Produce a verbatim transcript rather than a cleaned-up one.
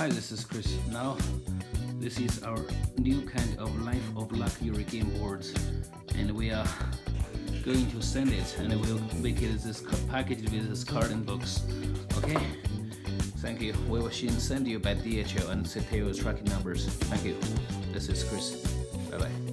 Hi, this is Chris. Now, this is our new kind of Life of Luxury game boards, and we are going to send it, and we'll make it this packaged with this card and box. Okay? Thank you. We will soon send you by D H L and C P U tracking numbers. Thank you. This is Chris. Bye bye.